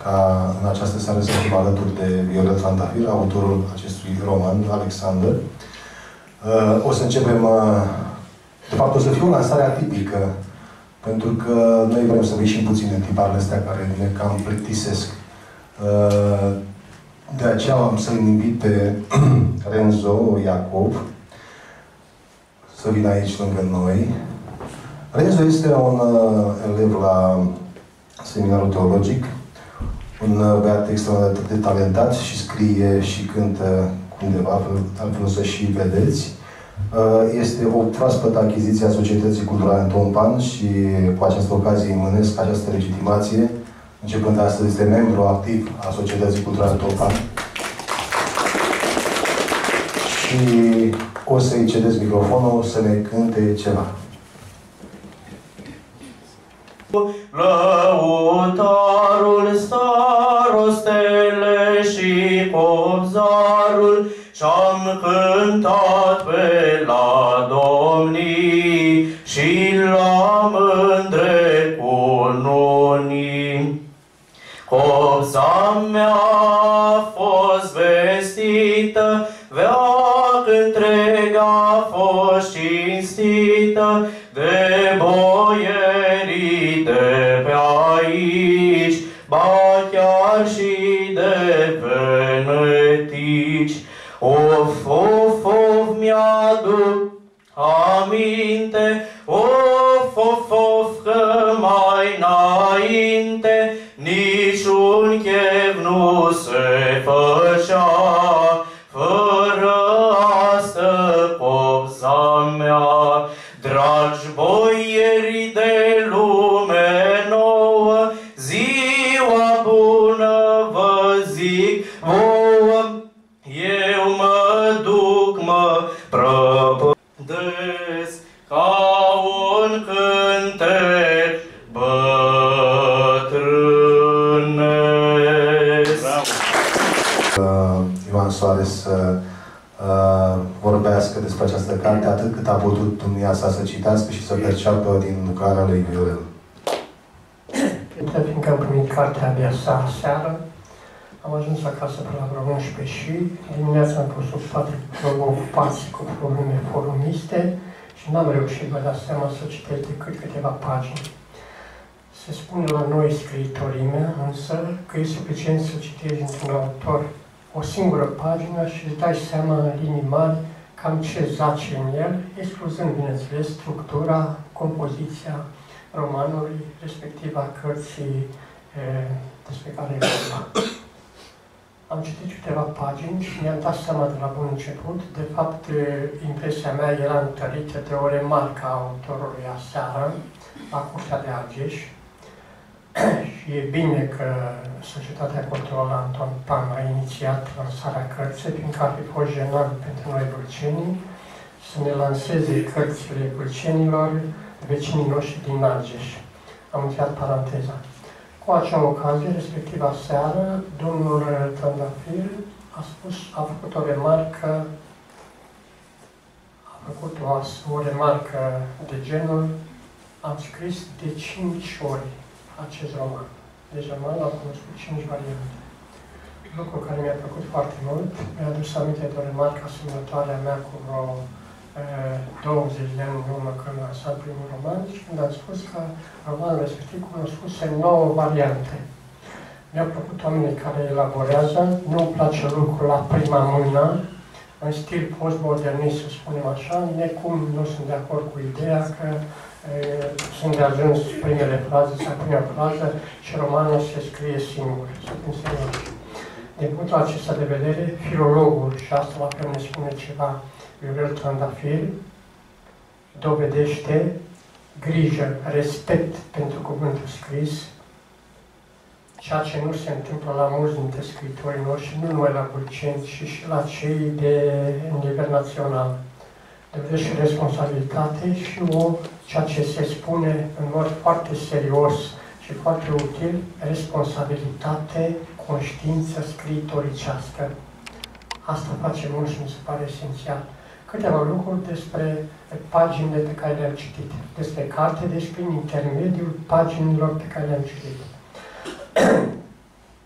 ca în această seară să fim alături de Viorel Trandafir, autorul acestui roman, Alexander. O să începem, de fapt o să fie o lansare atipică, pentru că noi vrem să ieșim puțin în tiparele astea care ne cam plictisesc. De aceea am să-l invit pe Renzo Iacov să vină aici lângă noi. Renzo este un elev la seminarul teologic, un băiat extraordinar de talentat și scrie și cântă undeva, altfel o să și vedeți. Este o proaspătă achiziție a Societății Culturale Anton Pan și cu această ocazie îi mânesc această legitimație. Începând de astăzi este membru activ a Societății Culturale Anton Pan. Și o să-i cedez microfonul să ne cânte ceva. Lăutarul, starostele și copzarul și-am cântat pe la domnii și la mândre cununii. Copza mea a fost vestită, veac întreg a fost cinstită de boierii de pe aici, ba chiar și de venetici. Of, of, of, mi-aduc aminte, of, of, of, că mai înainte niciun chef nu se făcea fără astă copza mea. Dragi boieri de lume nouă, ziua bună vă zic vouă. Eu mă duc, mă prăpădesc ca un cântec bătrânesc. Ioan Soares să vorbească despre această carte atât cât a putut dumneavoastră să citească și să perceapă din lucrarea lui Viorel. Fiindcă am primit cartea abia seară, am ajuns acasă pe la vreo 11 și dimineața am fost ocupați cu probleme forumiste și n-am reușit, vă dați seama, să citesc decât câteva pagini. Se spune la noi, scriitorimea, însă, că e suficient să citești într-un autor o singură pagină și îți dai seama în linii mari cam ce zace în el, excluzând, bineînțeles, structura, compoziția romanului, respectiv a cărții despre care e vorba. Am citit câteva pagini și mi-am dat seama de la bun început. De fapt, impresia mea era întărită de o remarcă a autorului aseară, la Curtea de Argeș. Și e bine că Societatea Culturală Anton Pan a inițiat lansarea cărții, fiindcă ar fi fost jenant pentru noi vâlcenii să ne lanseze cărțile vâlcenilor vecinii noștri din Argeș. Am încheiat paranteza. Cu acea ocazie, respectiv aseară, domnul Trandafir a făcut o remarcă, o remarcă de genul: am scris de 5 ori acest roman. Deci romanul a cunoscut 5 variante. Lucru care mi-a plăcut foarte mult. Mi-a adus aminte de o remarcă asemănătoare a mea cu vreo 20 de ani în urmă când am lansat primul roman și când am spus că romanul respectiv cunoscuse 9 variante. Mi-au plăcut oamenii care elaborează, nu-mi place lucrul la prima mână, în stil postmodernist, să spunem așa, necum nu sunt de acord cu ideea că sunt de ajuns primele fraze sau prima frază și romanul se scrie singur, să fim serioși. Din punctul acesta de vedere, filologul, și asta la fel ne spune ceva, Viorel Trandafir, dovedește grijă, respect pentru cuvântul scris, ceea ce nu se întâmplă la mulți dintre scriitorii noștri, nu numai la Vâlceni, ci și la cei de nivel național. Dovedește responsabilitate și ceea ce se spune în mod foarte serios și foarte util, responsabilitate, conștiință scriitoricească. Asta face mult și mi se pare esențial. Câteva lucruri despre paginile pe care le-am citit, despre carte, deci prin intermediul paginilor pe care le-am citit.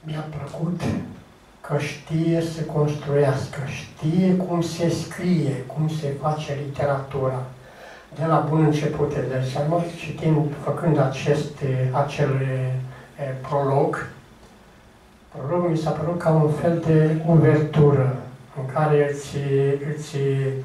Mi-a plăcut că știe să construiască, știe cum se scrie, cum se face literatura. De la bun început, deci am citind, făcând acel prolog, prologul mi s-a părut ca un fel de uvertură în care îți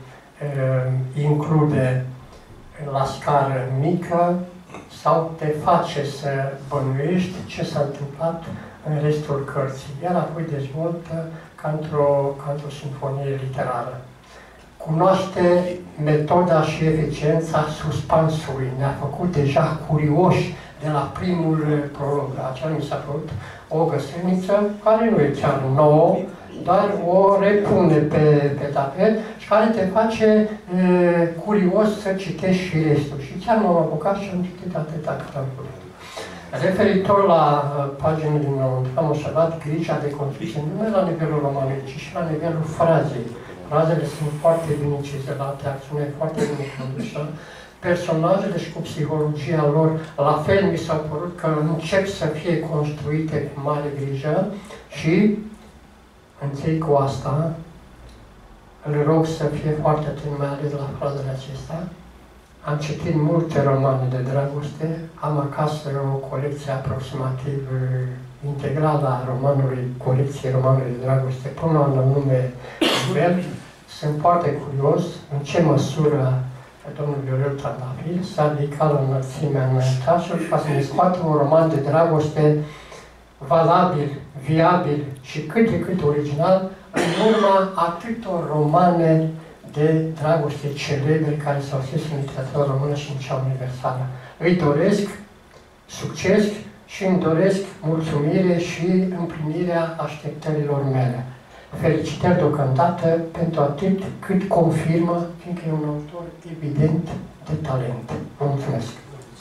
include la scară mică sau te face să bănuiești ce s-a întâmplat în restul cărții, iar apoi dezvoltă ca într-o sinfonie literară. Cunoaște metoda și eficiența suspansului. Ne-a făcut deja curioși de la primul prolog. Aceea mi s-a părut o găselniță care nu e chiar nouă, dar o repune pe tapet și care te face curios să citești și restul. Și chiar m-am apucat și am citit atâta cât am putut. Referitor la paginile din nou, am observat grija de construcție, nu numai la nivelul romanului, ci și la nivelul frazei. Frazele sunt foarte bine cizelate, acțiunea e foarte bine condusă. Personajele și cu psihologia lor, la fel mi s-au părut că încep să fie construite cu mare grijă și închei cu asta. Îl rog să fie foarte atent, mai ales la frazele acestea. Am citit multe romane de dragoste, am acasă o colecție aproximativ integrală a romanului, colecției romanului de dragoste, până la un anume nivel. Sunt foarte curios în ce măsură domnul Viorel Trandafil s-a ridicat la înălțimea înaintașului ca să ne scoată un roman de dragoste valabil, viabil și cât de cât original în urma atâtor romane de dragoste celebre care s-au scris în literatura română și în cea universală. Îi doresc succes și îmi doresc mulțumire și împlinirea așteptărilor mele. Felicitări deocamdată pentru atât cât confirmă, fiindcă e un autor evident de talent. Vă mulțumesc!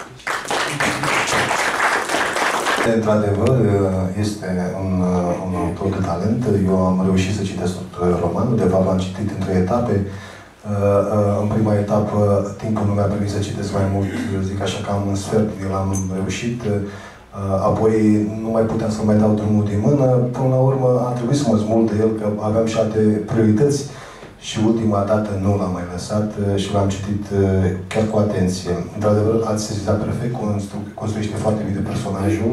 Într-adevăr, este un autor de talent. Eu am reușit să citesc tot romanul, de fapt l-am citit între etape. În prima etapă, timpul nu mi-a permis să citesc mai mult, zic așa, cam un sfert, eu l-am reușit. Apoi nu mai puteam să mai dau drumul din mână. Până la urmă a trebuit să mă smulg de el, că aveam și alte priorități. Și ultima dată nu l-am mai lăsat și l-am citit chiar cu atenție. Într-adevăr, ați sezizat perfect, construiește foarte bine personajul,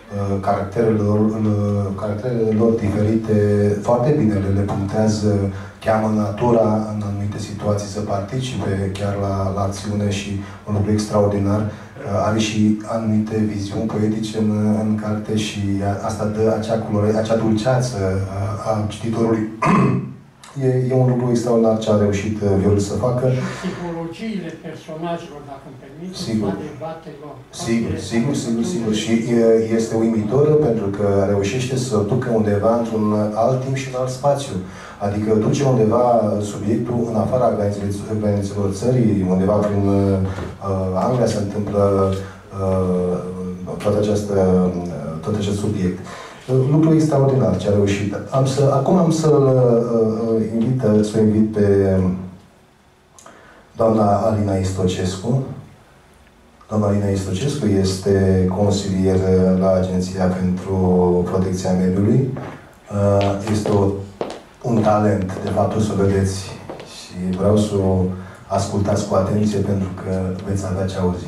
caracterele lor diferite, foarte bine le punctează, cheamă natura în anumite situații să participe chiar la acțiune și un lucru extraordinar. Are și anumite viziuni poetice în carte și asta dă acea dulceață a cititorului. E un lucru extraordinar ce a reușit Viorel să facă. Psihologiile personajelor, dacă îmi permiteți, sigur. adevatelor. Sigur. Și este uimitor pentru că reușește să ducă undeva într-un alt timp și în alt spațiu. Adică duce undeva subiectul în afara granițelor țării, undeva prin Anglia se întâmplă tot acest subiect. Lucru extraordinar ce a reușit. Acum am să-l invit pe doamna Alina Istocescu. Doamna Alina Istocescu este consilier la Agenția pentru Protecția Mediului. Este un talent, de fapt o să o vedeți și vreau să o ascultați cu atenție pentru că veți avea ce auzi.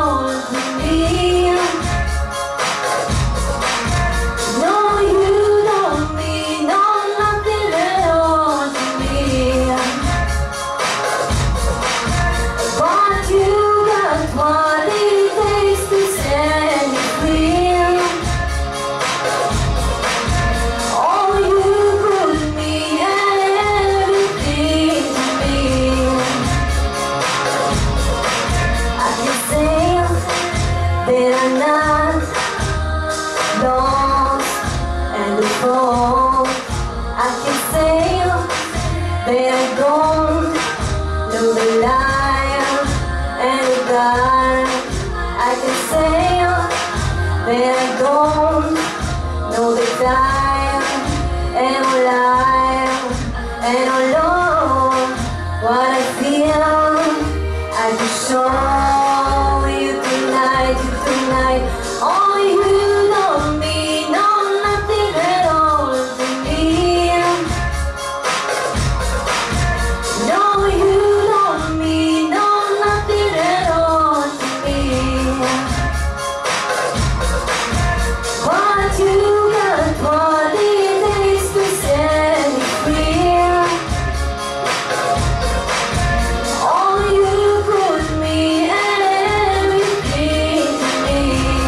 No, you that I'm not lost and alone. I can say that I don't know the light and the dark. I can say that I don't know the time and life and alone. What I feel, I can show you tonight, Oh, you know me, know nothing at all to me. No, you know me, know nothing at all to me. But you got what it takes to set me free. Oh, you put me and everything to me.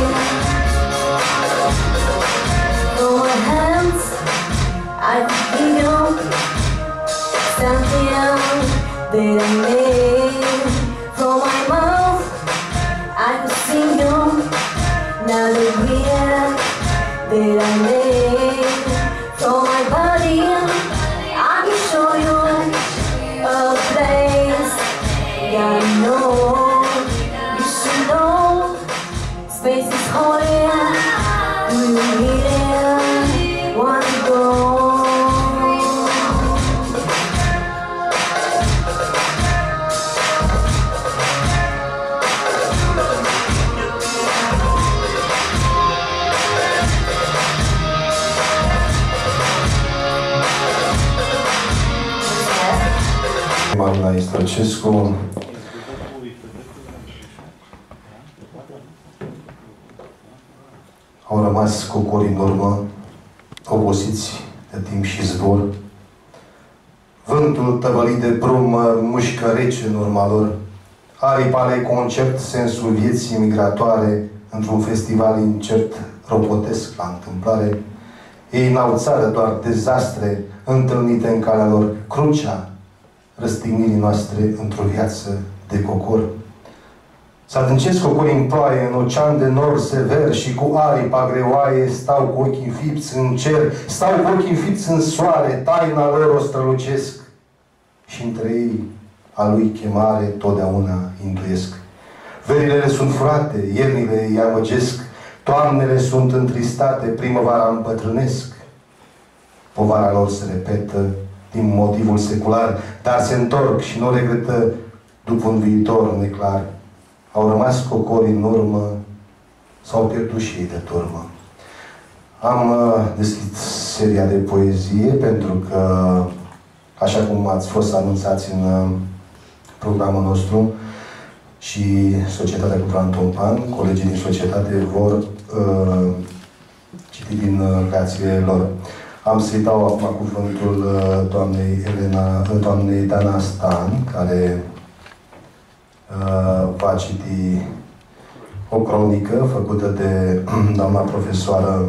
From my hands, I feel something that I made. From my mouth, I could sing you. Now the wheel that I made. From my body, I can show you a place. Yeah, I know, you should know. Space is holy. Do you need it? Want to go? Marina Istrăcescu, au rămas cocori în urmă, obosiți de timp și zbor. Vântul tăvălit de brumă mușcă rece în urma lor. Aripa ale concert, sensul vieții migratoare, într-un festival incert, ropotesc la întâmplare. Ei n-au țară, doar dezastre întâlnite în calea lor. Crucea răstignirii noastre într-o viață de cocor. S-adâncesc cocori în ploaie, în ocean de nor sever și cu aripa greoaie stau cu ochii înfipți în cer, stau cu ochii înfipți în soare, taina lor o strălucesc și între ei a lui chemare totdeauna intuiesc. Verile sunt furate, iernile îi amăgesc, toamnele sunt întristate, primăvara împătrânesc. Povara lor se repetă din motivul secular, dar se întorc și nu regretă după un viitor neclar. Au rămas cocori în urmă, s-au pierdut și ei de turmă. Am deschis seria de poezie pentru că, așa cum ați fost anunțați în programul nostru, și Societatea Culturală Anton Pan, colegii din societate vor citi din creațiile lor. Am să-i dau acum cuvântul doamnei Dana Stan, care va citi o cronică făcută de doamna profesoară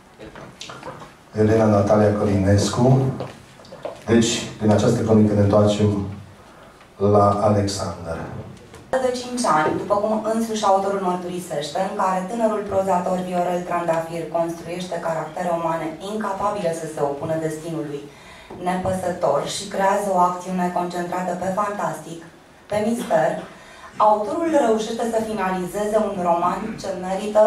Elena Natalia Călinescu. Deci, prin această cronică ne întoarcem la Alexander. De 5 ani, după cum însuși autorul mărturisește, în care tânărul prozator Viorel Trandafir construiește caractere umane incapabile să se opună destinului nepăsător și creează o acțiune concentrată pe fantastic, pe mister, autorul reușește să finalizeze un roman ce merită,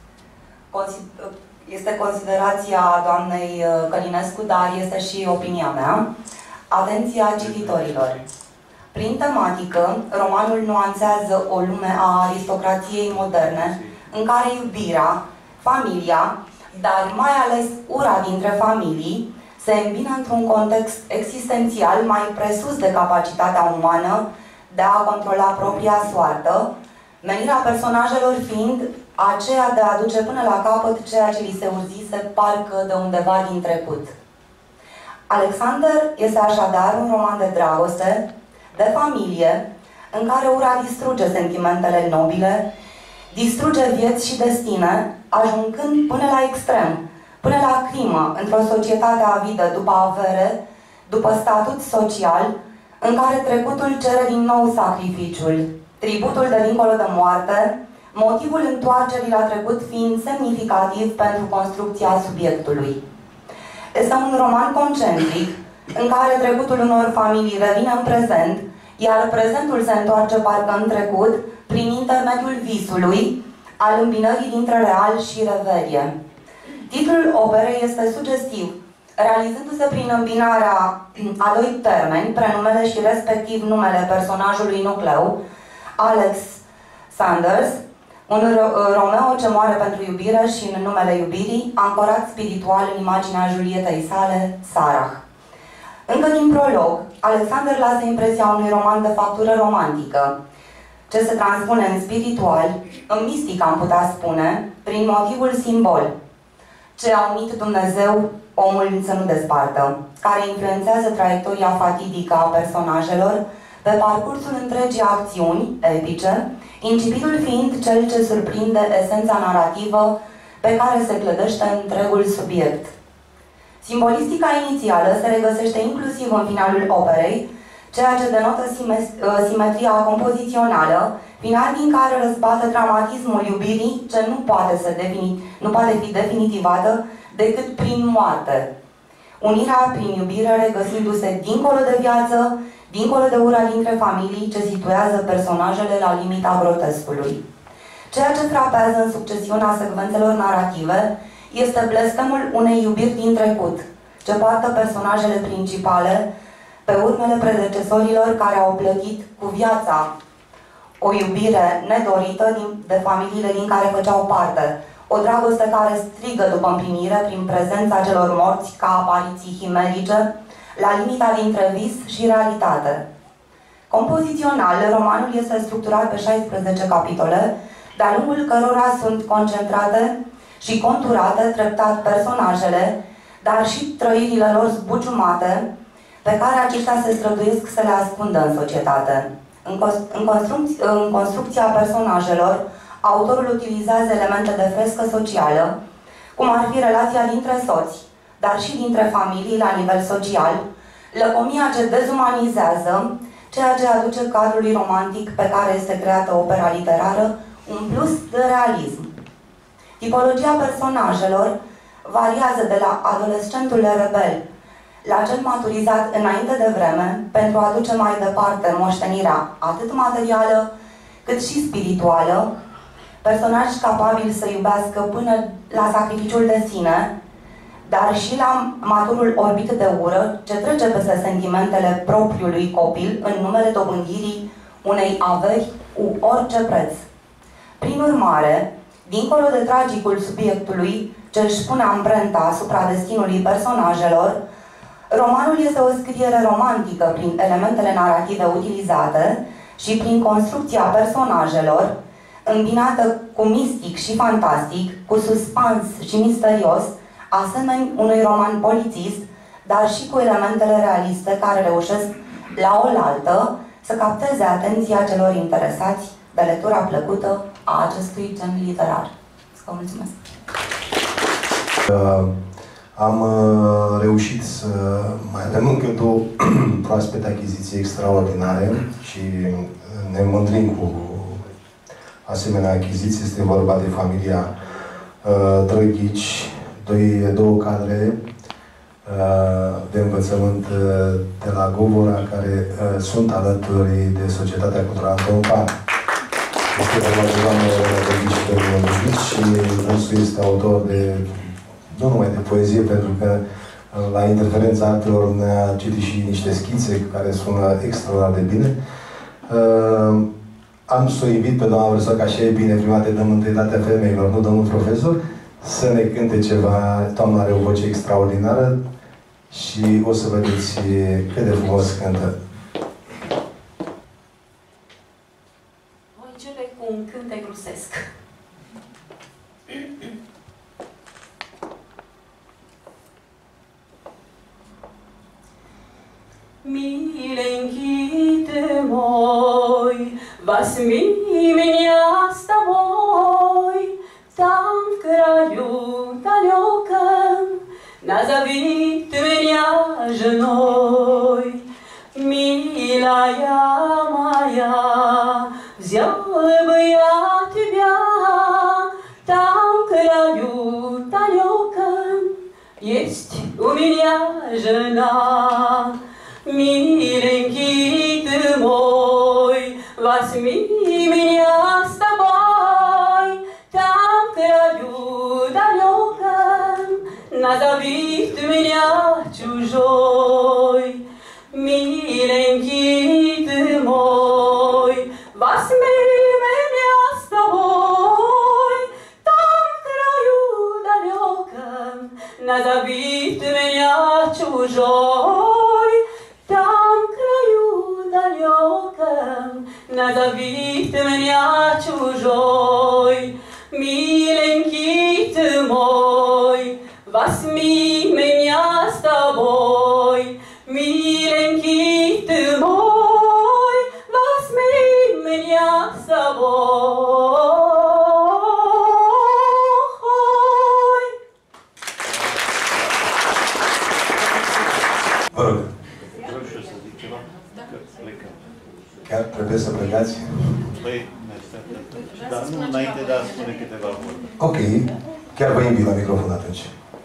este considerația doamnei Călinescu, dar este și opinia mea, atenția cititorilor. Prin tematică, romanul nuanțează o lume a aristocrației moderne, în care iubirea, familia, dar mai ales ura dintre familii, se îmbină într-un context existențial mai presus de capacitatea umană de a controla propria soartă, menirea personajelor fiind aceea de a duce până la capăt ceea ce li se urzise parcă de undeva din trecut. Alexander este așadar un roman de dragoste, de familie, în care ura distruge sentimentele nobile, distruge vieți și destine, ajungând până la extrem, până la crimă, într-o societate avidă după avere, după statut social, în care trecutul cere din nou sacrificiul, tributul de dincolo de moarte, motivul întoarcerii la trecut fiind semnificativ pentru construcția subiectului. Este un roman concentric, în care trecutul unor familii revine în prezent, iar prezentul se întoarce parcă în trecut, prin intermediul visului, al îmbinării dintre real și reverie. Titlul operei este sugestiv, realizându-se prin îmbinarea a doi termeni, prenumele și respectiv numele personajului nucleu, Alex Sanders, un Romeo ce moare pentru iubire și în numele iubirii, ancorat spiritual în imaginea Julietei sale, Sarah. Încă din prolog, Alexander lasă impresia unui roman de factură romantică, ce se transpune în spiritual, în mistic am putea spune, prin motivul simbol, ce a unit Dumnezeu omul să nu despartă, care influențează traiectoria fatidică a personajelor pe parcursul întregii acțiuni epice, incipitul fiind cel ce surprinde esența narrativă pe care se clădește întregul subiect. Simbolistica inițială se regăsește inclusiv în finalul operei, ceea ce denotă simetria compozițională, final din care răzbate dramatismul iubirii, ce nu poate fi definitivată decât prin moarte. Unirea prin iubire regăsindu-se dincolo de viață, dincolo de ura dintre familii, ce situează personajele la limita grotescului. Ceea ce frapează în succesiunea secvențelor narrative este blestemul unei iubiri din trecut, ce poartă personajele principale pe urmele predecesorilor care au plătit cu viața o iubire nedorită de familiile din care făceau parte, o dragoste care strigă după împlinire prin prezența celor morți ca apariții chimerice, la limita dintre vis și realitate. Compozițional, romanul este structurat pe 16 capitole, de-a lungul cărora sunt concentrate și conturate treptat personajele, dar și trăirile lor zbuciumate, pe care aceștia se străduiesc să le ascundă în societate. În construcția personajelor, autorul utilizează elemente de frescă socială, cum ar fi relația dintre soți, dar și dintre familii la nivel social, lăcomia ce dezumanizează, ceea ce aduce cadrului romantic pe care este creată opera literară un plus de realism. Tipologia personajelor variază de la adolescentul rebel la cel maturizat înainte de vreme pentru a duce mai departe moștenirea atât materială cât și spirituală, personaji capabili să iubească până la sacrificiul de sine, dar și la maturul orbit de ură ce trece peste sentimentele propriului copil în numele dobândirii unei averi cu orice preț. Prin urmare, dincolo de tragicul subiectului ce își pune amprenta asupra destinului personajelor, romanul este o scriere romantică prin elementele narrative utilizate și prin construcția personajelor, îmbinată cu mistic și fantastic, cu suspans și misterios, asemeni unui roman polițist, dar și cu elementele realiste care reușesc la oaltă să capteze atenția celor interesați de lectura plăcută a acestui gen literar. Vă mulțumesc! Am reușit să mai avem încă două proaspete achiziții extraordinare și ne mândrim cu asemenea achiziții. Este vorba de familia Drăghici, două cadre de învățământ de la Govora, care sunt alături de Societatea Culturală Anton Pan. Este vorba de doamne Drăghici și domnul Drăghici și dânsul este autor de nu numai de poezie, pentru că la Interferența Artelor ne-a citit și niște schițe care sună extraordinar de bine. Am să o invit pe doamna profesor, că așa e bine, prima dată dăm întâietatea femeilor, nu domnul profesor, să ne cânte ceva. Doamna are o voce extraordinară și o să vedeți cât de frumos cântă. Voi începe cu un cântec rusesc. Миленький ты мой, возьми меня с тобой, там в краю далеком, назови ты меня женой. Милая моя, взял бы я тебя Есть у меня жена, миленький ты мой, возьми меня с тобой, там, в краю далеком, назови ты меня чужой. Миленький ты мой, возьми меня с тобой, там, в краю далеком, назови ты меня чужой. Там, в краю далеком, назови ты меня чужой. Миленький ты мой, возьми меня с тобой. Миленький ты мой, возьми меня с собой. Vă rog. Vreau și eu să zic ceva, că plecăm. Chiar trebuie să plecați? Păi, dar nu înainte de a spune câteva vorbe. Ok. Chiar vă invit la microfon atunci.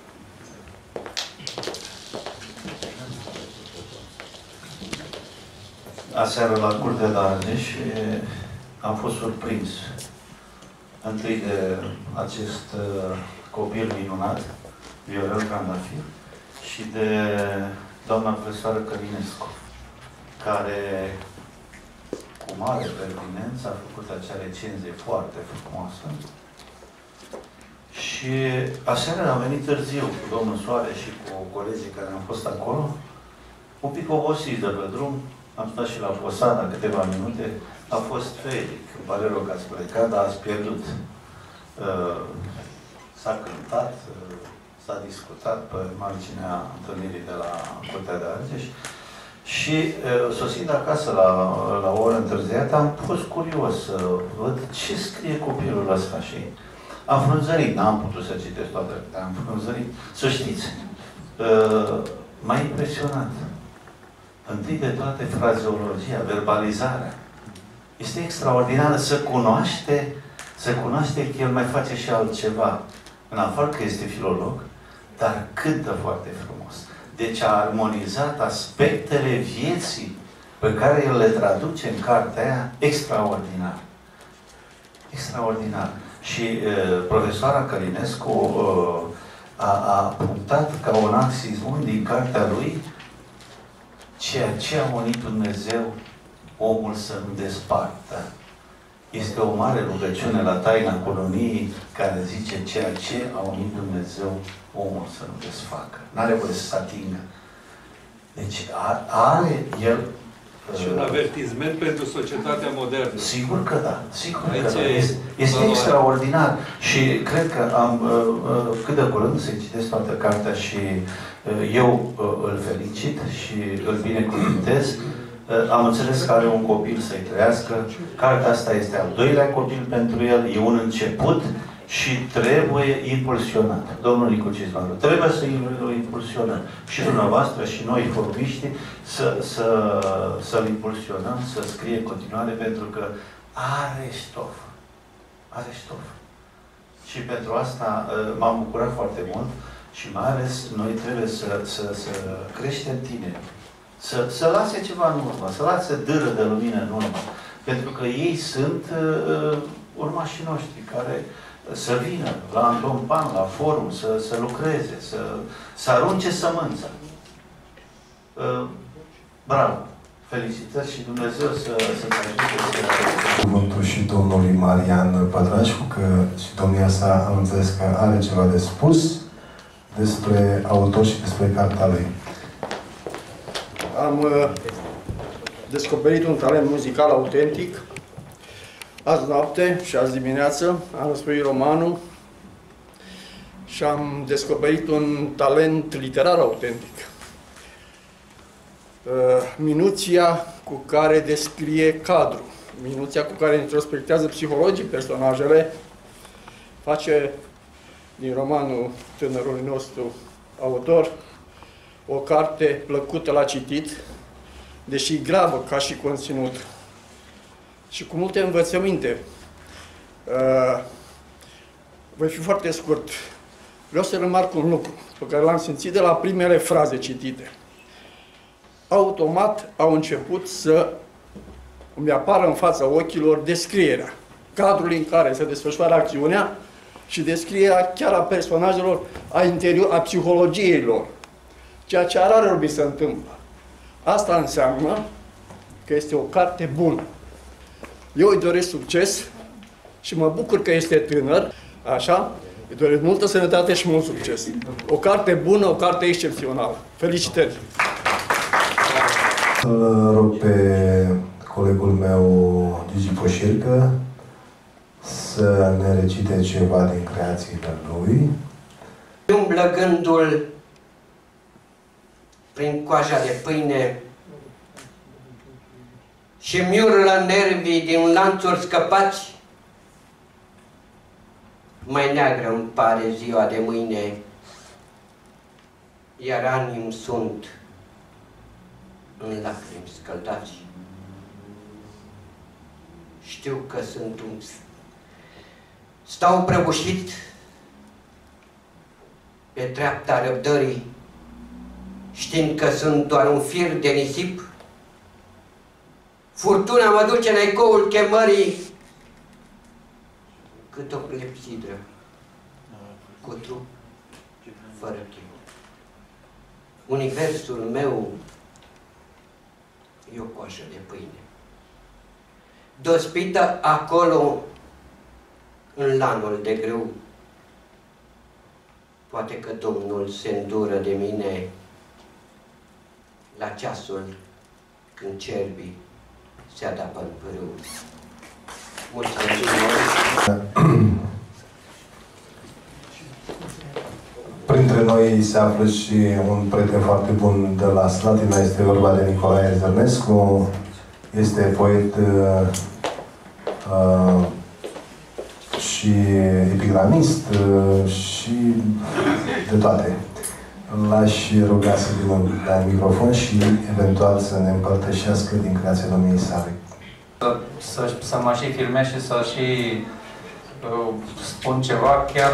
Aseară la Curtea de Argeș am fost surprins întâi de acest copil minunat, Viorel Trandafir, și de doamna profesoară Călinescu, care cu mare pertinență a făcut acea recenzie foarte frumoasă. Și aseară am venit târziu cu domnul Soare și cu colegii care am fost acolo, un pic obosiți de pe drum. Am stat și la Posada câteva minute. A fost feric. Îmi pare rău că ați plecat, dar ați pierdut. S-a cântat, s-a discutat pe marginea întâlnirii de la Curtea de Argeș. Și sosind acasă la o oră întârziată, am fost curios să văd ce scrie copilul ăsta și am frunzărit. N-am putut să citesc toate, dar am frunzărit. Să știți, m-a impresionat. Întâi de toate, frazeologia, verbalizarea. Este extraordinară să cunoaște că el mai face și altceva. În afară că este filolog, dar cântă foarte frumos. Deci a armonizat aspectele vieții pe care el le traduce în cartea aia, extraordinar. Extraordinar. Și profesoara Călinescu a punctat ca un axis din cartea lui ceea ce a unit Dumnezeu, omul să nu despartă. Este o mare rugăciune la taina coloniei care zice ceea ce a unit Dumnezeu, omul să nu desfacă. N-are voie să se atingă. Deci are el... Și un avertisment pentru societatea modernă. Sigur că da. Sigur că da. Este extraordinar. Și cred că am cât de curând să-i citesc toată cartea și eu îl felicit și îl binecuvântez. Am înțeles că are un copil să-i trăiască. Cartea asta este al doilea copil pentru el. E un început și trebuie impulsionat. Domnul Nicu Cizmaru, trebuie să-l impulsionăm. Și dumneavoastră și noi, forumiștii, să-l impulsionăm, să scrie în continuare, pentru că are stof. Are stof. Și pentru asta m-am bucurat foarte mult și mai ales noi trebuie să creștem tineri. Să lase ceva în urmă, să lase dâră de lumină în urmă. Pentru că ei sunt urmașii noștri care să vină la Anton Pan, la forum, să lucreze, să arunce sămânța. Bravo! Felicitări și Dumnezeu să-ți ajute să... Cuvântul și domnului Marian Pătrașcu, că și domnia sa am înțeles că are ceva de spus despre autor și despre cartea lui. Am descoperit un talent muzical autentic. Azi noapte și azi dimineață am răspărit romanul și am descoperit un talent literar autentic. Minuția cu care descrie cadrul, minuția cu care introspectează psihologic personajele, face din romanul tânărului nostru autor o carte plăcută la citit, deși gravă ca și conținut și cu multe învățăminte. Voi fi foarte scurt. Vreau să remarc un lucru pe care l-am simțit de la primele fraze citite. Automat au început să îmi apară în fața ochilor descrierea cadrului în care se desfășoară acțiunea și descrierea chiar a personajelor, a psihologiei lor. Ceea ce rară se întâmplă. Asta înseamnă că este o carte bună. Eu îi doresc succes și mă bucur că este tânăr, așa, îi doresc multă sănătate și mult succes. O carte bună, o carte excepțională. Felicitări! Îl rog pe colegul meu, Gigi Poșircă, să ne recite ceva din creațiile lui. Umblă gândul prin coaja de pâine și miurlă nervii din lanțuri scăpați. Mai neagră îmi pare ziua de mâine, iar anii îmi sunt în lacrimi scăldați. Știu că sunt un... Stau prăbușit pe dreapta răbdării, știind că sunt doar un fir de nisip. Furtuna mă duce în ecoul chemării cât o clepsidră cu trup fără chip. Universul meu e o coașă de pâine, dospită acolo în lanul de grâu. Poate că Domnul se îndură de mine la ceasul când cerbii se adapă în pârâu. Mulțumim! Printre noi se află și un prieten foarte bun de la Slatina, este vorba de Nicolae Zărnescu, este poet și epigramist și de toate. L-aș ruga să vină la microfon și eventual să ne împărtășească din creația domniei sale. Să mă și filmez și să și spun ceva, chiar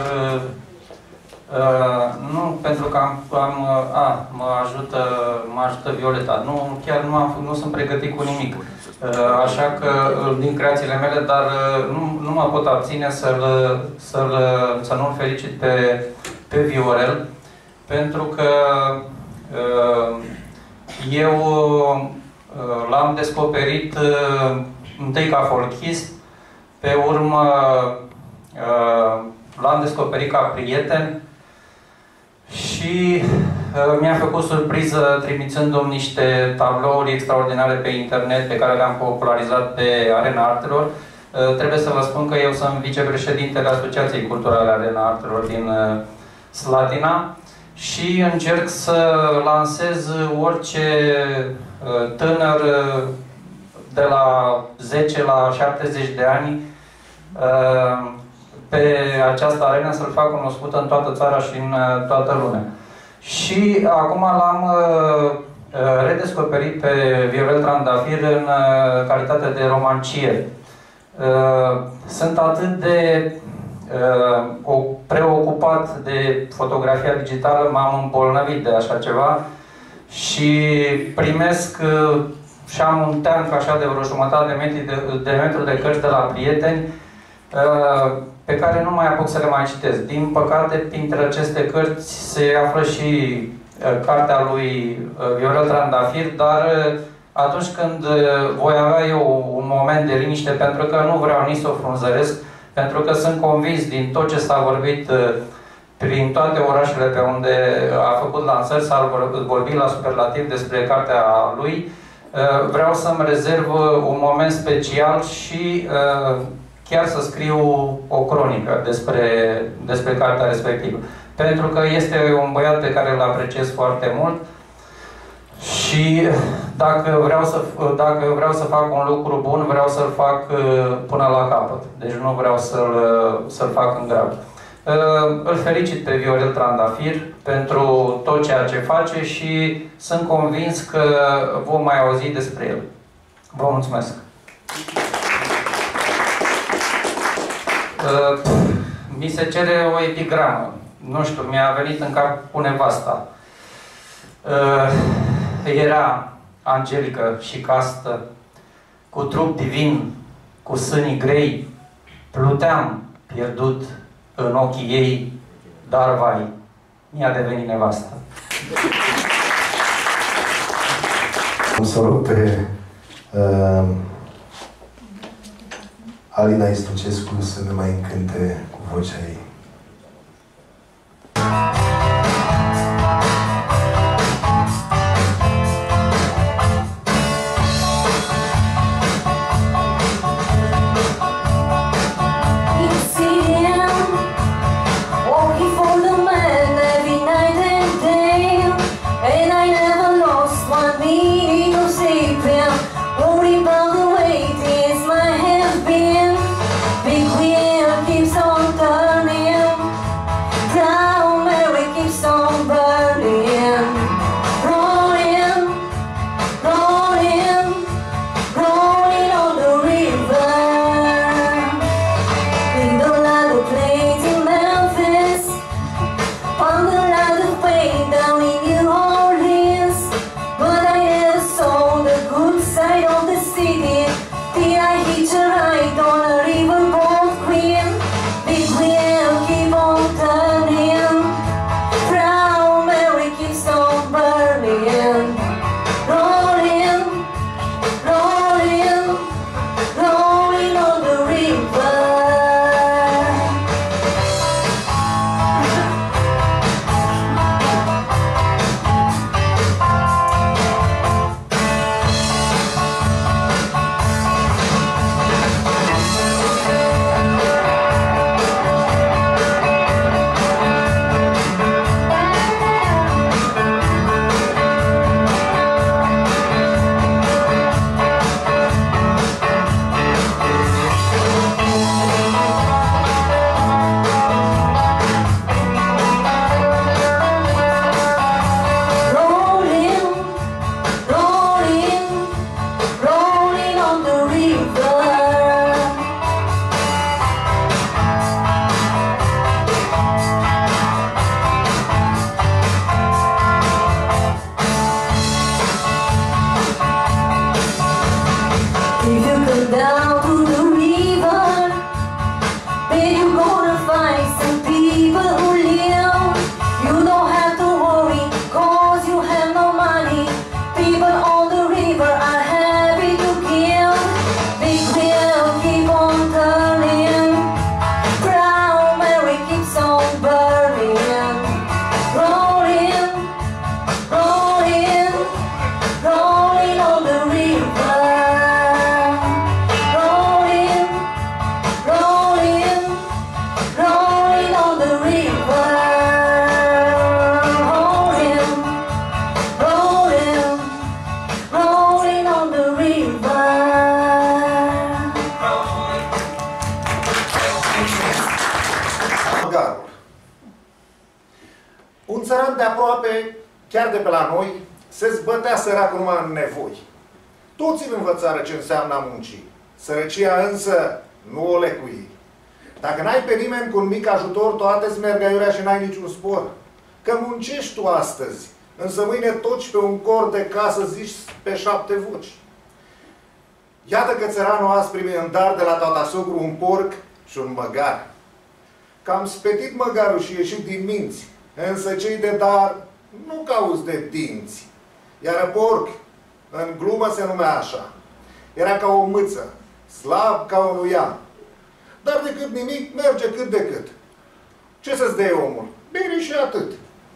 nu pentru că mă ajută Violeta, nu, chiar nu sunt pregătit cu nimic. Așa că din creațiile mele, dar nu mă pot abține să nu-l felicit pe Viorel, pentru că eu l-am descoperit întâi ca folchist, pe urmă l-am descoperit ca prieten și mi-a făcut surpriză trimițându-mi niște tablouri extraordinare pe internet pe care le-am popularizat pe Arena Artelor. Trebuie să vă spun că eu sunt vicepreședintele Asociației Culturale Arena Artelor din Slatina și încerc să lansez orice tânăr de la 10 la 70 de ani pe această arenă, să-l fac cunoscut în toată țara și în toată lumea. Și acum l-am redescoperit pe Viorel Trandafir în calitate de romancier. Sunt atât de preocupat de fotografia digitală, m-am îmbolnăvit de așa ceva și primesc și am un teanc așa de vreo jumătate de metru de cărți de la prieteni pe care nu mai apuc să le mai citesc. Din păcate, printre aceste cărți se află și cartea lui Viorel Trandafir, dar atunci când voi avea eu un moment de liniște, pentru că nu vreau nici să o frunzăresc, pentru că sunt convins din tot ce s-a vorbit prin toate orașele pe unde a făcut lansări, s-a vorbit la superlativ despre cartea lui, vreau să-mi rezerv un moment special și chiar să scriu o cronică despre cartea respectivă. Pentru că este un băiat pe care îl apreciez foarte mult și dacă vreau să fac un lucru bun, vreau să-l fac până la capăt. Deci nu vreau să-l fac în grab. Îl felicit pe Viorel Trandafir pentru tot ceea ce face și sunt convins că vom mai auzi despre el. Vă mulțumesc! Mi se cere o epigramă. nu știu, mi-a venit în cap cu nevasta. Era angelică și castă, cu trup divin, cu sânii grei, pluteam pierdut în ochii ei, dar vai, mi-a devenit nevastă. Am să rog pe Alina Istucescu să ne mai încânte cu vocea ei. Un țăran de aproape, chiar de pe la noi, se zbătea săracul numai în nevoi. Toți îl învățară ce înseamnă a munci. Sărăcia însă nu o lecui. Dacă n-ai pe nimeni cu un mic ajutor, toate-ți merg aiurea și n-ai niciun spor. Că muncești tu astăzi, însă mâine toci pe un cor de casă, zici pe 7 voci. Iată că țăranul azi primi în dar de la tata-sogru un porc și un măgar. Cam spetit măgarul și ieșit din minți, însă cei de dar nu cauți de dinți. Iar porc, în glumă se numea așa, era ca o mâță, slab ca un uian. Dar decât nimic, merge cât de cât. Ce să-ți dea omul? Bine și atât.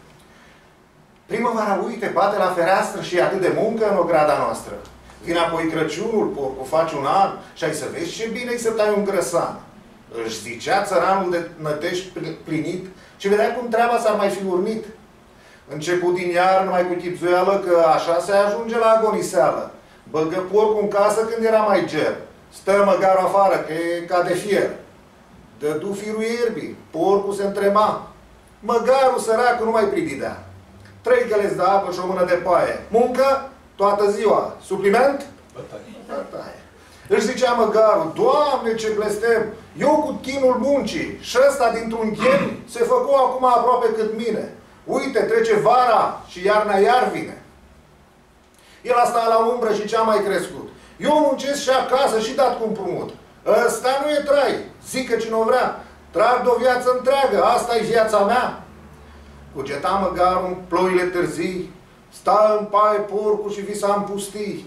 Primăvara, uite, bate la fereastră și e atât de muncă în ograda noastră. Vine apoi Crăciunul, porcul face un an și ai să vezi ce bine-i să tai un grăsan. Își zicea țăranul de nădejdi plinit și vedea cum treaba s-ar mai fi urnit. Început din iar numai cu chipzuială că așa se ajunge la agoniseală. Băgă porcul în casă când era mai ger. Stă măgarul afară, că e ca de fier. Dădu firul ierbii, porcul se întrema. Măgarul săracul nu mai prididea. 3 găleți de apă și o mână de paie. Muncă toată ziua. Supliment? Bătaie. Își zicea măgarul, Doamne, ce blestem! Eu cu chinul muncii și ăsta dintr-un chem se făcu acum aproape cât mine. Uite, trece vara și iarna iar vine. El a stat la umbră și ce-a mai crescut. Eu muncesc și acasă și dat cu împrumut. Ăsta nu e trai, zică cine o vrea. Trag de o viață întreagă, asta e viața mea. Cugeta măgarul în ploile târzii, sta în paie porcul și visa în pustii.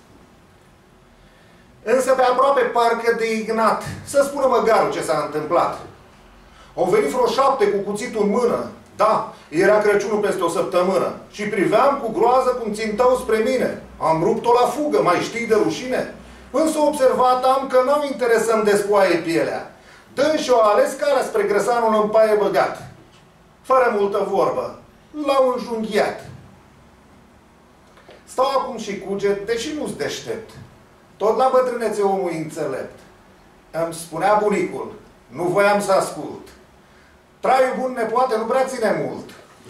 Însă pe aproape parcă de ignat, să spună măgarul ce s-a întâmplat. Au venit vreo 7 cu cuțitul în mână. Da, era Crăciunul peste o săptămână. Și priveam cu groază cum țintau spre mine. Am rupt-o la fugă, mai știi de rușine? Însă observat am că n-au interes să-mi despoaie pielea. Dânsi-o ales calea spre grăsanul în paie băgat. Fără multă vorbă, l-au înjunghiat. Stau acum și cuget, deși nu-s deștept. Tot la bătrânețe omul înțelept. Îmi spunea bunicul, nu voiam să ascult. Traiul bun nepoate nu prea ține mult.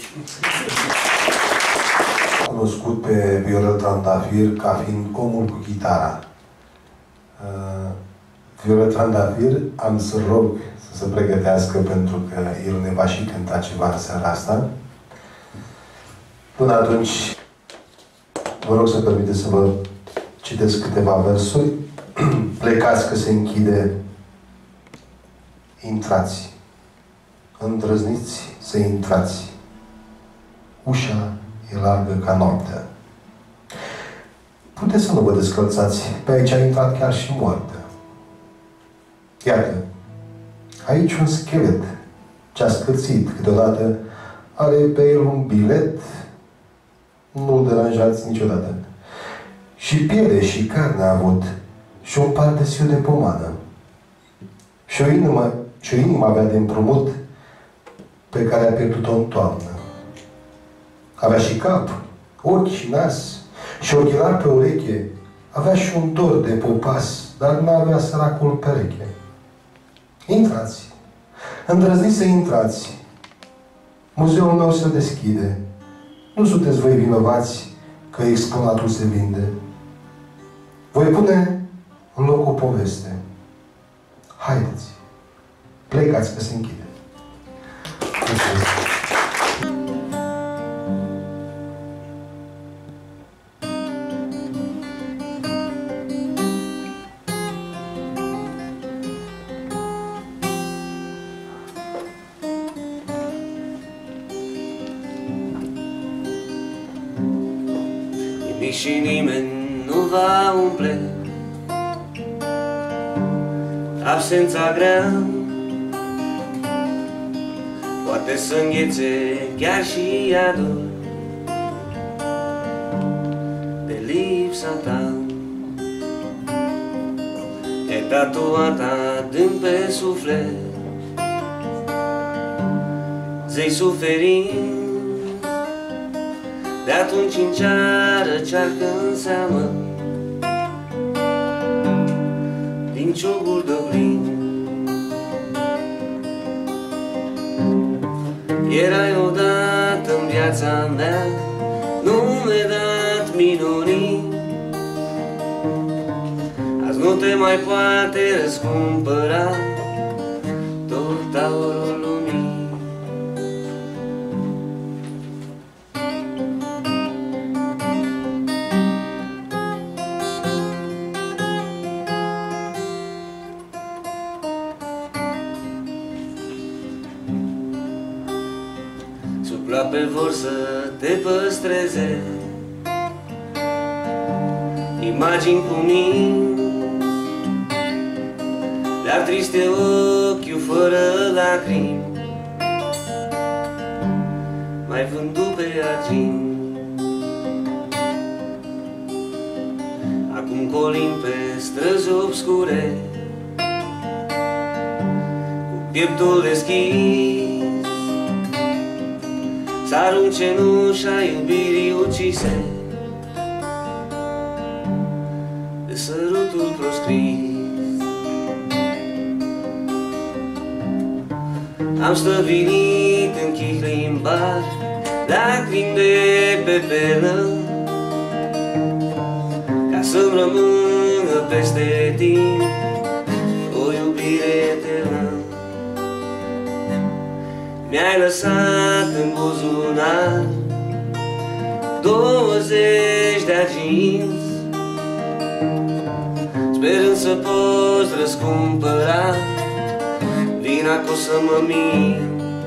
Cunoscut pe Viorel Trandafir ca fiind omul cu chitara. Viorel Trandafir, am să rog să se pregătească pentru că el ne va și cânta ceva în seara asta. Până atunci, vă rog să permiteți să vă citesc câteva versuri. Plecați că se închide, intrați. Îndrăzniți să intrați. Ușa e largă ca noaptea. Puteți să nu vă descălțați, pe aici a intrat chiar și moartea. Iată, aici un schelet ce-a scârțit câteodată, are pe el un bilet, nu-l deranjați niciodată. Și piele și carne a avut și un pardesiu de pomană. Și o inimă avea de împrumut pe care a pierdut-o în toamnă. Avea și cap, ochi și nas și ochelari pe ureche. Avea și un dor de popas, dar nu avea săracul pereche. Intrați! Îndrăzniți să intrați! Muzeul meu se deschide. Nu sunteți voi vinovați că exponatul se vinde. Voi pune în loc o poveste. Haideți! Plecați că se închide. Mulțumesc. Nimic și nimeni nu va umple absența grea. Poate să înghețe chiar și iadul de lipsa ta. E tatuata adânc pe suflet, zei suferind. De atunci înceară cearcă în seamă din ciugul de oglin. Erai odată în viața mea, nu mi-ai dat minunii. Azi nu te mai poate răscumpăra tot aurul lumii. Aproape vor să te păstreze imagini cu mine, dar triste ochiul fără lacrimi mai vândut pe argint. Acum colin pe străzi obscure, cu pieptul deschis, s-arunc cenușa iubirii ucise de sărutul proscris. Am stăvilit în chihli în bar, lacrimi de pe pernă, ca să-mi rămân până peste timp, o iubire eternă. Mi-ai lăsat în buzunar 20 de arginți, sperând să poți răscumpăra vina că o să mă mint.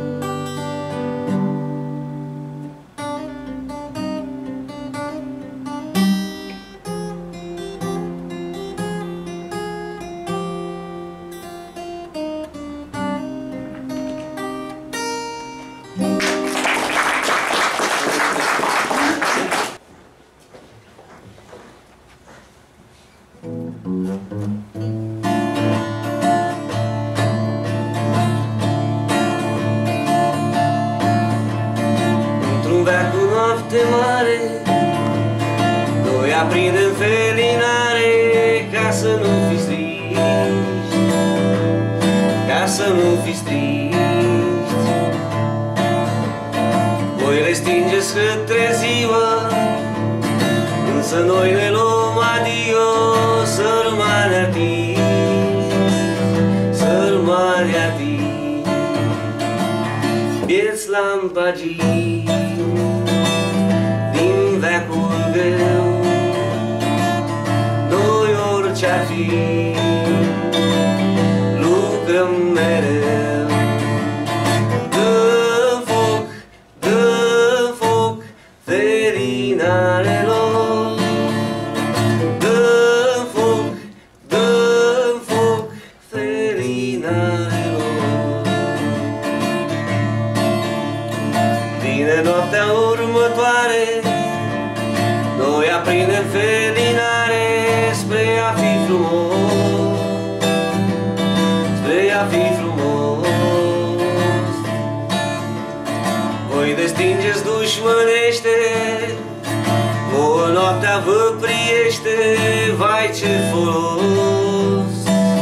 Într-un veac cu noapte mare, noi aprindem felinare ca să nu fiți triști, ca să nu fiți triști. Voi le stingeți către ziua, însă noi ne luăm adio, sărmani artiști, sărmani artiști, vieți lampagii din veacul greu. Noi orice-ar fi, lucrăm mereu. Dă-mi foc, dă-mi foc felinarelor, dă-mi foc, dă-mi foc felinarelor. Vine noaptea următoare, noi aprindem felinare spre a fi frumos, spre a fi frumos. Voi destingeți dușmănește, vouă noaptea vă priește. Vai ce folos,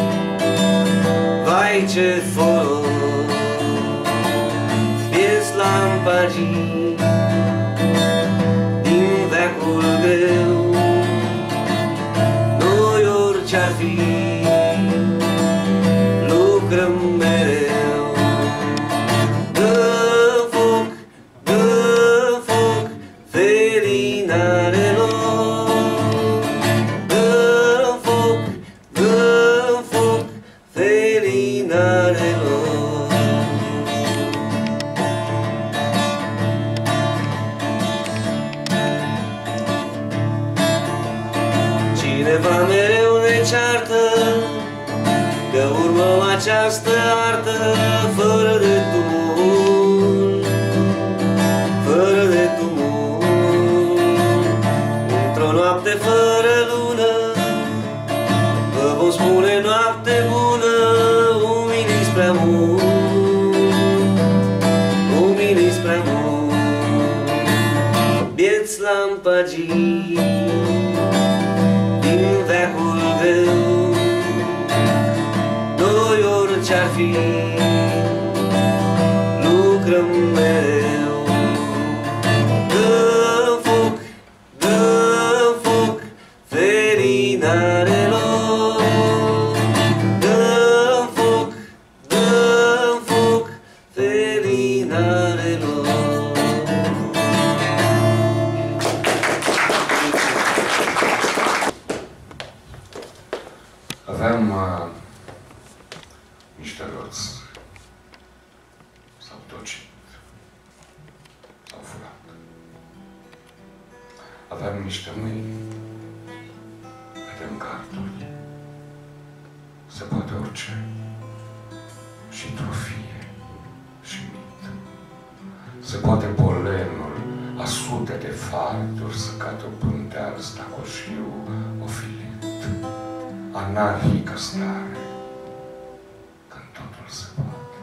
vai ce folos, vieți lampagii din veacul greu. Noi orice-ar fi, lucrăm mereu. Dă-mi foc, dă-mi foc felinarelor, dă-mi foc, dă-mi foc felinarelor. Cineva mereu ne ceartă că urmăm această artă fără de tumult, fără de tumult. Într-o noapte fără lună vă vom spune noapte bună, umiliți prea mult, umiliți prea mult. Vieți lampagii din veacul greu, noi orice-ar fi, lucrăm mereu. Dă-mi foc, dă-mi foc felinarelor, dă-mi foc, dă-mi foc felinarelor. Aveam niște roți. S-au tocit. S-au furat. Aveam niște mâini. Vedem garduri. Se poate orice. Și trofie. Și mit. Se poate polenul a sute de farduri să cade o pânteală stacoșiu ofilit. Anarhică stare, când totul se poate.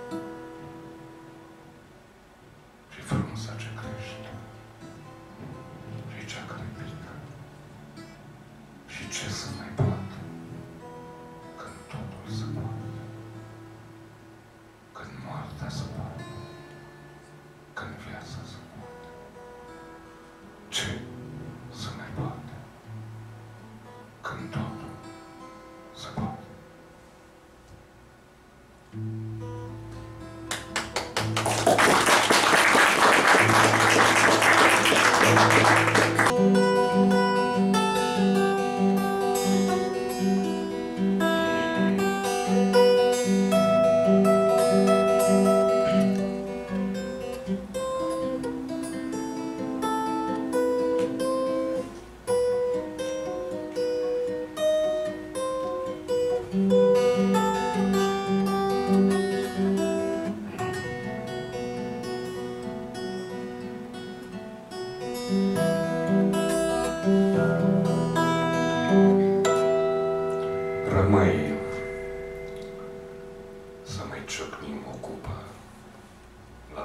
Și frunza ce crește, și cea care pică, și ce să mai poate, când totul se poate. Când moartea se poate, când viața se poate. Ce să mai poate, când totul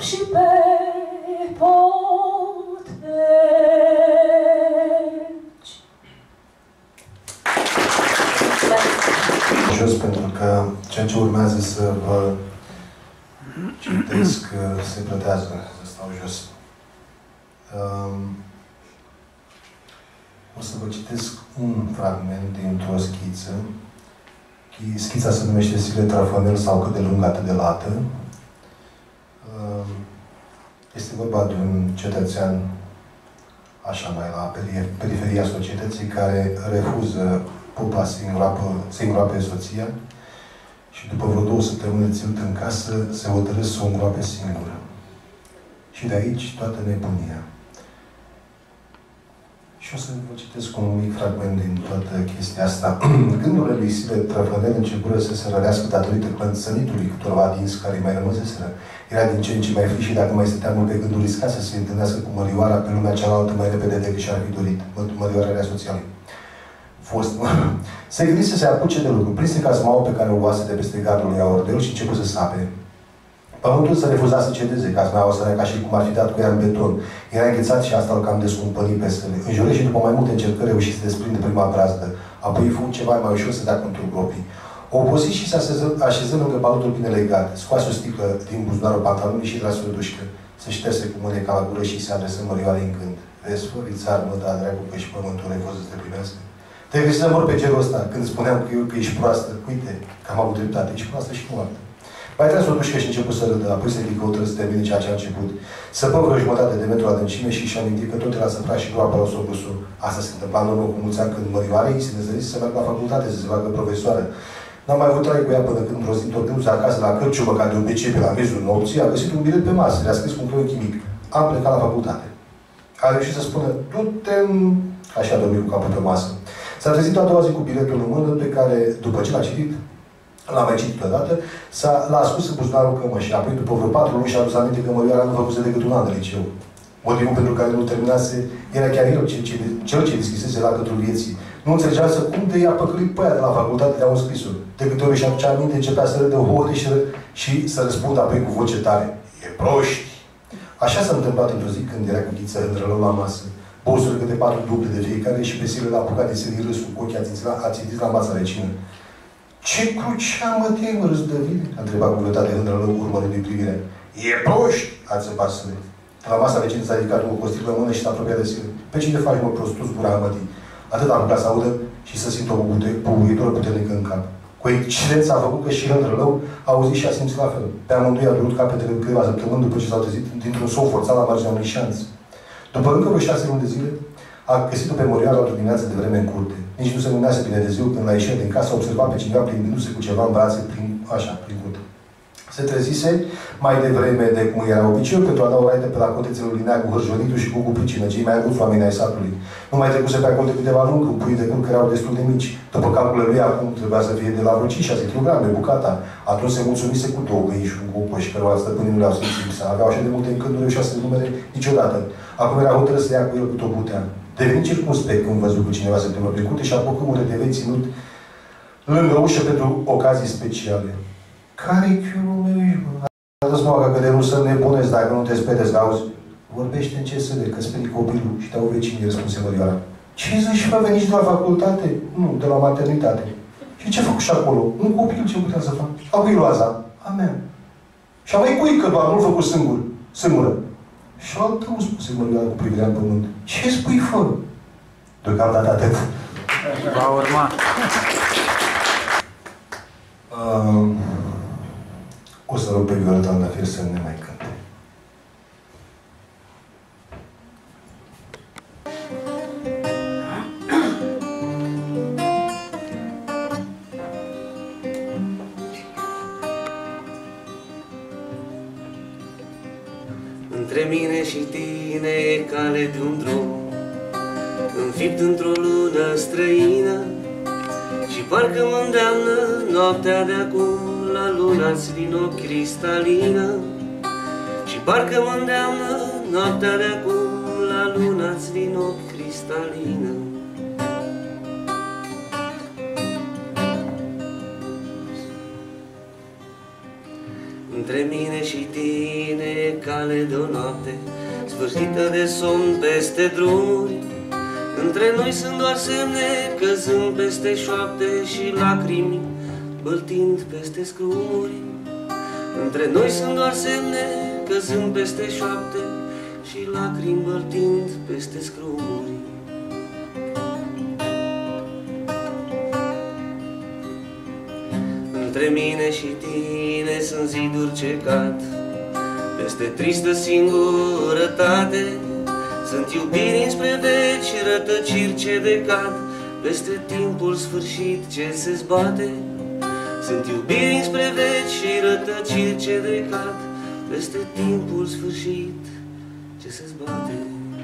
și pe poteci. Jos, pentru că ceea ce urmează să vă citesc se plătează, să stau jos. O să vă citesc un fragment dintr-o schiță. Schița se numește Sile Trafanel sau Cât de lungă, atât de lată. Este vorba de un cetățean așa mai la periferia societății care refuză pupa să-i îngroape soția și după vreo 2 săptămâni de ținut în casă se hotărâ să o îngroape singură. Și de aici toată nebunia. Și o să vă citesc un mic fragment din toată chestia asta. Gândurile lui Sile Trafanel începură să se rărească datorită clănțănitului câtorva dinți care îi mai rămăseseră. Era din ce în ce mai fric și dacă mai stătea mult pe gândul risca să se întâlnească cu Mărioara pe lumea cealaltă mai repede decât și-ar fi dorit. Mărioara era soția lui. Se gândi să se apuce de lucru. Prinse cazmaua pe care o luase de peste gardul lui Aordel și început să sape. Pământul se refuza să cedeze, cazmaua sărea ca și cum ar fi dat cu ea în beton. Era înghețat și asta îl cam descumpăni pestele. Înjură și după mai multe încercări reuși să desprinde prima brazdă. Apoi fu ceva mai ușor să dea contur gropii. O obosi și se așeză lângă balutul bine legat. Scoase o sticlă din buzunarul pantalonului și trase o dușcă. Se șterse cu mâneca la gură și se adresă Mărioarei în gând. Vezi, fărițar, mă, da, dracu, că și pământul refuză să te primească. Te găsi să mor pe cerul ăsta, când spuneam că ești proastă. Uite, că am avut dreptate, ești proastă și moartă. Mai tras o dușcă și început să râdă, apoi se ridică o tră să termine ceea ce a început. Săpă vreo jumătate de metru adâncime și și-a amintit că tot era săprat și groapa la sobrusul. Asta se întâmpla în urmă cu mulți ani când Mărioarei se năzărise să meargă la facultate, să se facă profesoară. N-am mai avut trai cu ea până când într-o zi, tornându-se acasă la cărciumă, ca de obicei pe la miezul nopții, a găsit un bilet pe masă, le-a scris cu un creion chimic. Am plecat la facultate. A reușit să spună, du-te în... Așa a dormit cu capul pe masă. S-a trezit a doua zi cu biletul în mână, pe care, după ce l-a citit, l-a mai citit odată, l-a ascuns în buzunarul cămășii. Apoi, după vreo 4 luni, și-a adus aminte că Mărioara nu făcuse decât un an de liceu. Motivul pentru care nu terminase era chiar el, cel ce deschisese la cătrul vieții. Nu înțelegea să cum de i-a păcălit pe aia de la facultate de a un scrisul. De câte ori și aducea aminte, începea să râdă hote și să răspundă apoi cu voce tare. E proști! Așa s-a întâmplat într-o zi când era cu Ghiță Hândrălău la masă. Băuseră câte 4 duble de fiecare și pe Sile l-a apucat de serii râs cu ochii ațintiți la masa vecină. Ce crucea, mă, te-ai, mă, răzdăvire? A întrebat cu greutate Hândrălău, urmărindu-i privirea. E proști! A țăpat Sile. La masa vecină s-a ridicat cu o sticlă în mână și s-a apropiat de Sile. Pe cine faci, mă, prostus, gura mătii? Atât am putea să audă și să simtă o bubuitură puternică în cap. Cu excelență a făcut că și Hândrălău a auzit și a simțit la fel. Pe amândoi a durut capetele câteva săptămâni după ce s-au trezit dintr-un somn forțat la marginea unui șanț. După încă vreo 6 luni de zile, a găsit-o pe Mărioara într-o dimineață de vreme în curte. Nici nu se luminase bine de ziua când la ieșire din casă a observat pe cineva plimbindu-se cu ceva în brațe prin curte. Se trezise mai devreme de cum era obiceiul pentru a da o raită pe la cotețele lui Neagu, Hârjonitu și Cucu Pricină, cei mai aguți oameni ai satului. Nu mai trecuse pe acolo de câteva luni, când puii de curc erau destul de mici. După calculele lui, acum trebuia să fie de la vreo 5-6 kg bucata. Atunci se mulțumise cu 2 găini și un cocoș, care la stăpânii nu le-au simțit lipsa. Aveau așa de multe încât nu reușea să numere niciodată. Acum era hotărât să ia cu el cât o putea. Deveni circumspect când văzut că cineva se plimbă prin curte și apucă un retevei ținut lângă ușă pentru ocazii speciale. Care-i chiulul meu ești, bă? A zis moaca că de nu să nebunezi dacă nu te spedeți, auzi? Vorbește în CSD, că sperii copilul și te-au vecinii, răspunse Mărioara. Ce zici, mă, veniți de la facultate? Nu, de la maternitate. Și ce fac și acolo? Un copil ce putea să fac? A cui loaza? A mea. Și a mai cui că doar nu-l făcut singură. Și al tău, spuse Mărioara cu privirea în pământ. Ce spui, fă? Deocamdată atât. Va urma. O să rog pe Violeta Andafir să ne mai cânte. Între mine și tine e cale de un drum înfipt într-o lună străină și parcă mă îndeamnă noaptea de acum la luna-ți din ochi cristalină și parcă mă îndeamnă noaptea de acum la luna-ți din ochi cristalină. Între mine și tine e cale de o noapte sfârșită de somn peste drumuri. Între noi sunt doar semne căzând peste șoapte și lacrimi băltind peste scrumuri. Între noi sunt doar semne căzând peste șoapte și lacrimi băltind peste scrumuri. Între mine și tine sunt ziduri ce cad peste tristă singurătate. Sunt iubiri înspre veci, rătăciri ce decad peste timpul sfârșit ce se zbate. Sunt iubiri înspre veci și rătăciri ce decad peste timpul sfârșit ce se zbate.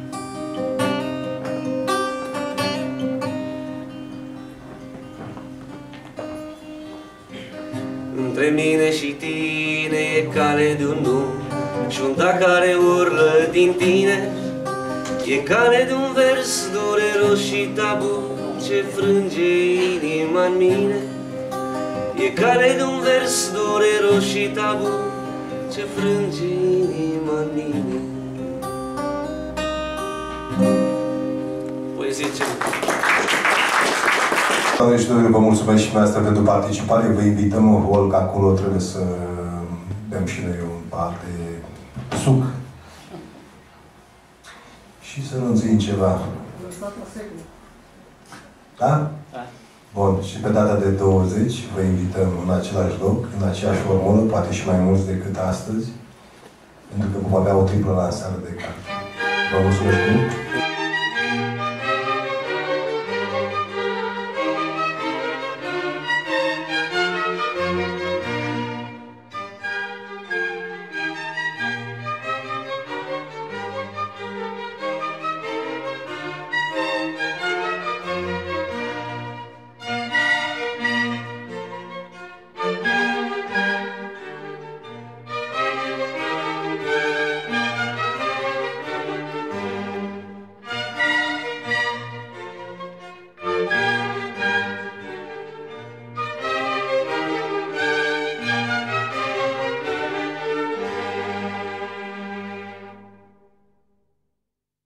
Între mine și tine e cale de un nu și un da care urlă din tine. E cale de un vers dureros și tabu ce frânge inima-n mine. E cale de un vers dureros și tabu ce frânge inima-n mine. Poezie ce... Doamne și domnule, vă mulțumesc și dumneavoastră pentru participare. Vă invităm în hol, că acolo trebuie să bem și noi un pahar de suc. Și să nu-ți ceva. Da? Da. Bun. Și pe data de 20 vă invităm în același loc, în aceeași formulă, poate și mai mulți decât astăzi, pentru că vom avea o triplă lansare de carte. Vă mulțumesc mult!